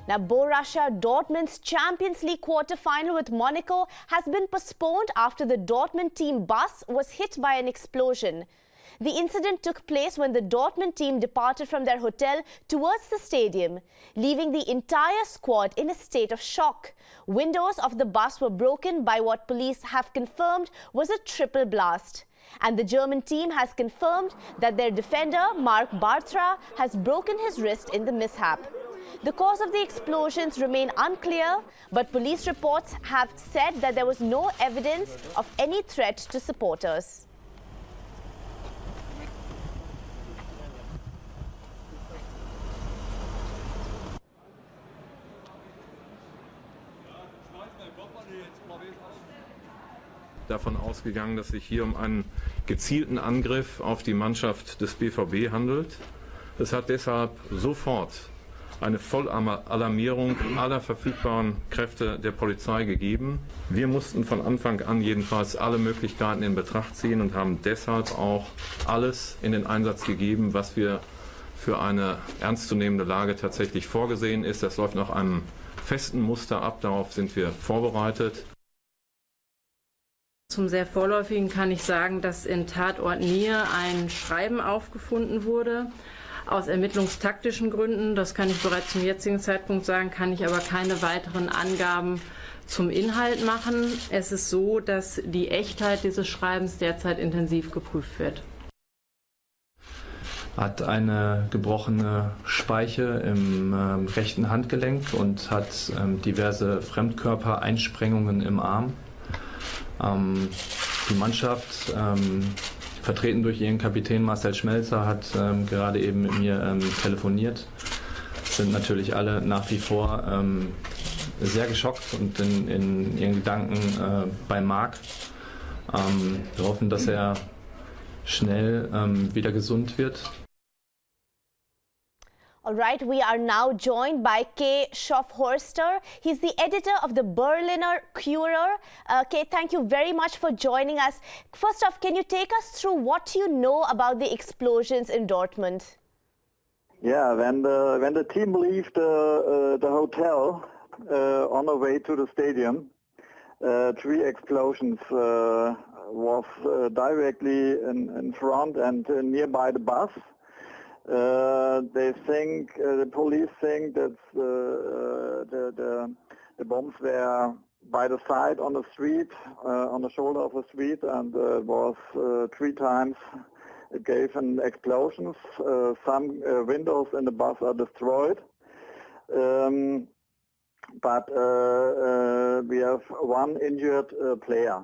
Now, Borussia Dortmund's Champions League quarter-final with Monaco has been postponed after the Dortmund team bus was hit by an explosion. The incident took place when the Dortmund team departed from their hotel towards the stadium, leaving the entire squad in a state of shock. Windows of the bus were broken by what police have confirmed was a triple blast. And the German team has confirmed that their defender, Marc Bartra, has broken his wrist in the mishap. The cause of the explosions remain unclear, but police reports have said that there was no evidence of any threat to supporters. Davon ausgegangen, dass sich hier um einen gezielten Angriff auf die Mannschaft des BVB handelt. Es hat deshalb sofort eine Vollalarmierung aller verfügbaren Kräfte der Polizei gegeben. Wir mussten von Anfang an jedenfalls alle Möglichkeiten in Betracht ziehen und haben deshalb auch alles in den Einsatz gegeben, was wir für eine ernstzunehmende Lage tatsächlich vorgesehen ist. Das läuft nach einem festen Muster ab, darauf sind wir vorbereitet. Zum sehr Vorläufigen kann ich sagen, dass in Tatort Nier ein Schreiben aufgefunden wurde. Aus ermittlungstaktischen Gründen, das kann ich bereits zum jetzigen Zeitpunkt sagen, kann ich aber keine weiteren Angaben zum Inhalt machen. Es ist so, dass die Echtheit dieses Schreibens derzeit intensiv geprüft wird. Hat eine gebrochene Speiche im rechten Handgelenk und hat diverse Fremdkörpereinsprengungen im Arm. Die Mannschaft, vertreten durch ihren Kapitän Marcel Schmelzer, hat gerade eben mit mir telefoniert. Sind natürlich alle nach wie vor sehr geschockt und in ihren Gedanken bei Marc. Wir hoffen, dass er schnell wieder gesund wird. All right, we are now joined by Kay Schaffhorster. He's the editor of the Berliner Kurier. Kay, thank you very much for joining us. First off, can you take us through what you know about the explosions in Dortmund? Yeah, when the team left the hotel on the way to the stadium, 3 explosions was directly in front and nearby the bus. They think, the police think that the bombs were by the side on the street, on the shoulder of the street, and was 3 times it gave an explosions. Some windows in the bus are destroyed, but we have 1 injured player.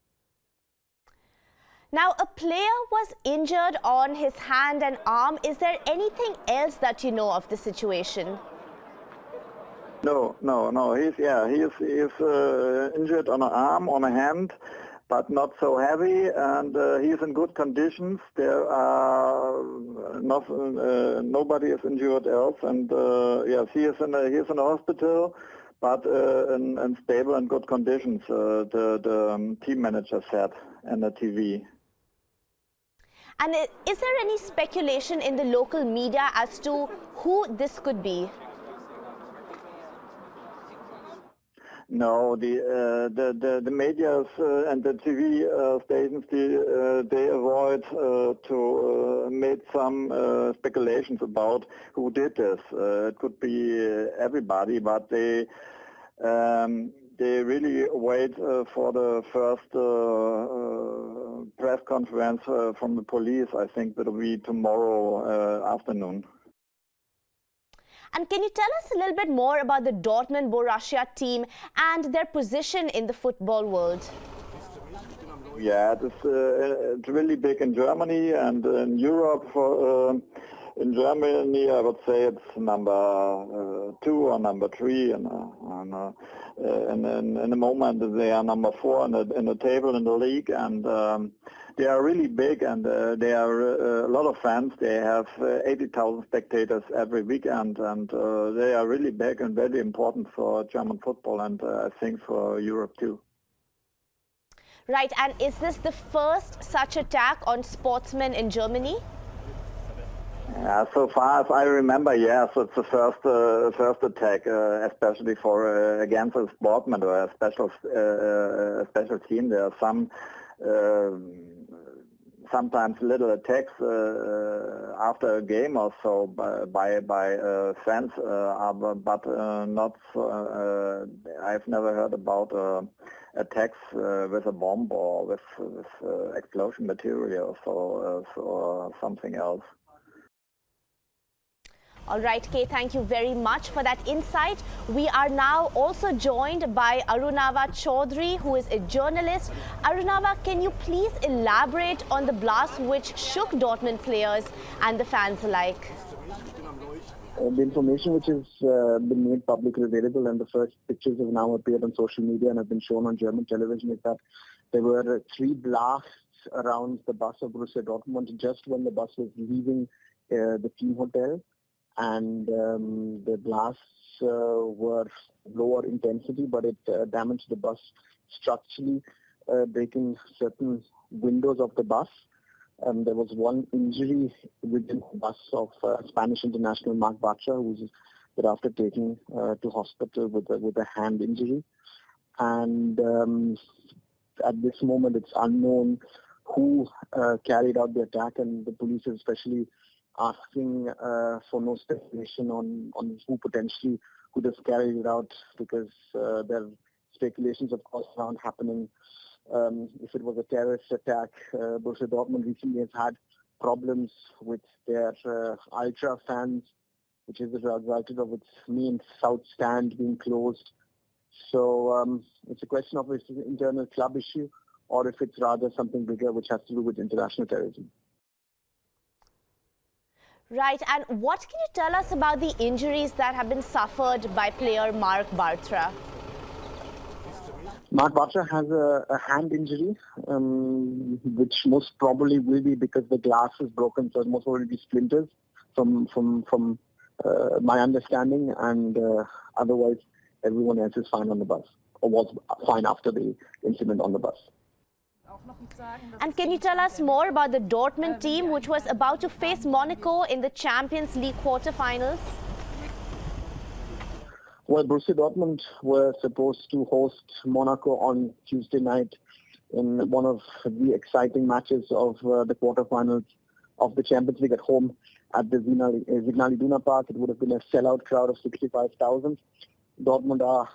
Now, a player was injured on his hand and arm. Is there anything else that you know of the situation? No. He's injured on an arm, on a hand, but not so heavy, and he's in good conditions. There are nobody is injured else, and yes, he is in a hospital, but in stable and good conditions. The team manager said on the TV. And is there any speculation in the local media as to who this could be? No, the media and the TV stations they avoid to make some speculations about who did this. It could be everybody, but they really wait for the first press conference from the police. I think that will be tomorrow afternoon. And can you tell us a little bit more about the Dortmund Borussia team and their position in the football world? Yeah, it's really big in Germany and in Europe. In Germany, I would say it's number 2 or number 3, and in the moment they are number 4 in the table in the league, and they are really big, and they are a lot of fans. They have 80,000 spectators every weekend, and they are really big and very important for German football, and I think for Europe too. Right, and is this the first such attack on sportsmen in Germany? Yeah, so far as I remember, yes, it's the first attack, especially for against a sportsman or a special team. There are some sometimes little attacks after a game or so by fans, but not. I've never heard about attacks with a bomb or with explosion material or something else. All right, Kay, thank you very much for that insight. We are now also joined by Arunava Chaudhary, who is a journalist. Arunava, can you please elaborate on the blast which shook Dortmund players and the fans alike? The information which has been made publicly available and the first pictures have now appeared on social media and have been shown on German television is that there were 3 blasts around the bus of Borussia Dortmund just when the bus was leaving the team hotel. And the blasts were lower intensity, but it damaged the bus structurally, breaking certain windows of the bus. There was one injury within the bus of Spanish international Marc Bartra, who was thereafter taken to hospital with a hand injury. And at this moment, it's unknown who carried out the attack, and the police is especially asking for no speculation on who potentially could have carried it out, because there are speculations, of course, around happening. If it was a terrorist attack, Borussia Dortmund recently has had problems with their ultra fans, which is the result of its main south stand being closed. So it's a question of if it's an internal club issue or if it's rather something bigger which has to do with international terrorism. Right, and what can you tell us about the injuries that have been suffered by player Marc Bartra? Marc Bartra has a hand injury, which most probably will be because the glass is broken, so it most probably be splinters from my understanding, and otherwise everyone else is fine on the bus, or was fine after the incident on the bus. And can you tell us more about the Dortmund team, which was about to face Monaco in the Champions League quarterfinals? Well, Borussia Dortmund were supposed to host Monaco on Tuesday night in one of the exciting matches of the quarterfinals of the Champions League at home at the Signal Iduna Park. It would have been a sellout crowd of 65,000. Dortmund are,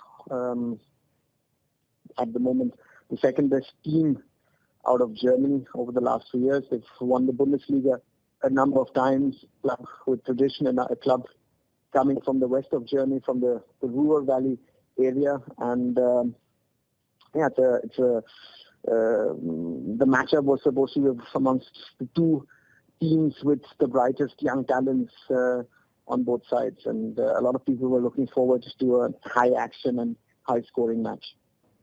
at the moment, the second best team out of Germany over the last 2 years. They've won the Bundesliga a number of times, club with tradition, and a club coming from the west of Germany, from the Ruhr Valley area. And the matchup was supposed to be amongst the 2 teams with the brightest young talents on both sides. And a lot of people were looking forward to a high action and high scoring match.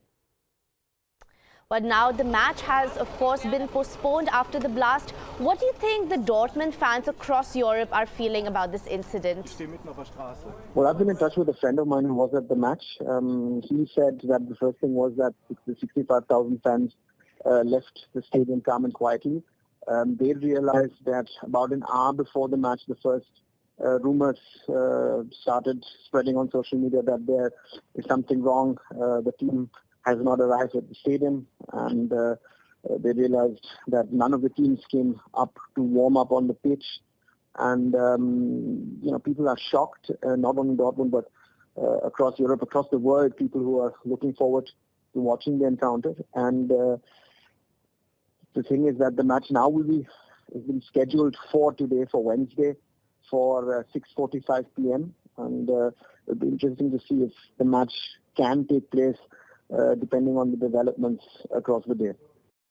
But now the match has, of course, been postponed after the blast. What do you think the Dortmund fans across Europe are feeling about this incident? Well, I've been in touch with a friend of mine who was at the match. He said that the first thing was that the 65,000 fans left the stadium calm and quietly. They realized that about an hour before the match, the first rumors started spreading on social media that there is something wrong. The team has not arrived at the stadium, and they realized that none of the teams came up to warm up on the pitch. And people are shocked, not only in Dortmund but across Europe, across the world. People who are looking forward to watching the encounter. And the thing is that the match now has been scheduled for today, for Wednesday, for 6:45 p.m. And it'll be interesting to see if the match can take place depending on the developments across the day.